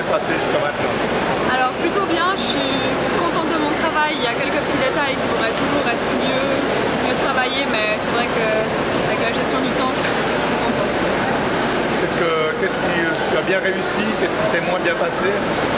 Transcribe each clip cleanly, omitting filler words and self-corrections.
s'est passé jusqu'à maintenant? Alors plutôt bien, je suis contente de mon travail. Il y a quelques petits détails qui pourraient toujours être mieux travaillés, mais c'est vrai qu'avec la gestion du temps, je suis contente. Tu as bien réussi? Qu'est-ce qui s'est moins bien passé?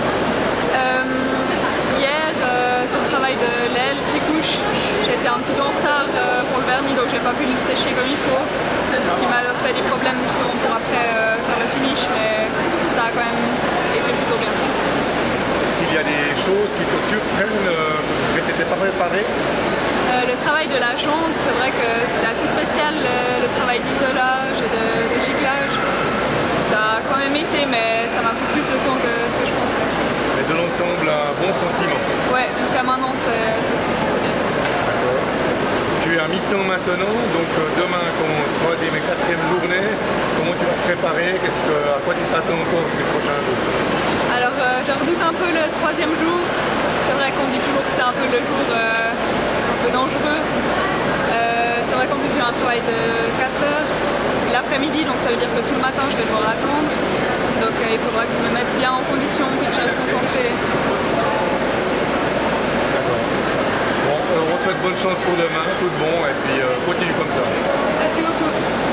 Hier, sur le travail de l'aile tricouche, j'étais un petit peu en retard pour le vernis, donc j'ai pas pu le sécher comme il faut. Ce qui m'a fait des problèmes justement pour après faire le finish, mais ça a quand même été plutôt bien. Est-ce qu'il y a des choses qui te surprennent que tu n'étais pas préparé? Le travail de la jante, c'est vrai que c'était assez spécial, le travail d'isolage et de giclage. Ça a quand même été, mais ça m'a pris plus de temps que ce que je pensais. Mais de l'ensemble, un bon sentiment? Ouais, jusqu'à maintenant, ça se fait bien. D'accord. Tu es à mi-temps maintenant, donc demain commence 3e et 4e journée. Comment tu vas te préparer? À quoi tu t'attends encore ces prochains jours? Alors, je redoute un peu le 3e jour. C'est vrai qu'on dit toujours que c'est un peu le jour un peu dangereux. C'est vrai qu'en plus j'ai un travail de 4 heures l'après-midi, donc ça veut dire que tout le matin je vais devoir attendre. Donc il faudra que je me mette bien en condition, que je reste concentrée. D'accord. Bon, on te souhaite bonne chance pour demain, tout de bon, et puis continue comme ça. Merci beaucoup.